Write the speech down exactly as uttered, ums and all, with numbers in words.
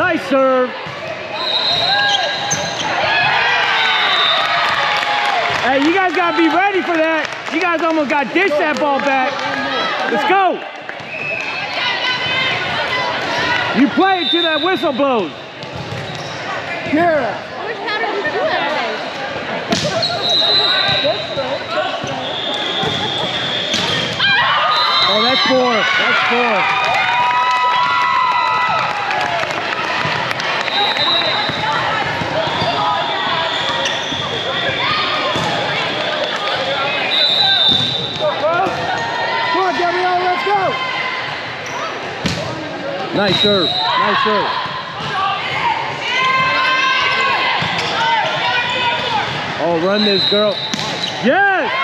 Nice serve. Hey, you guys gotta be ready for that. You guys almost got dished that ball back. Let's go. You play it till that whistle blows. Yeah. Oh, that's four. That's four. Nice serve. Nice serve. Oh, run this girl. Yes!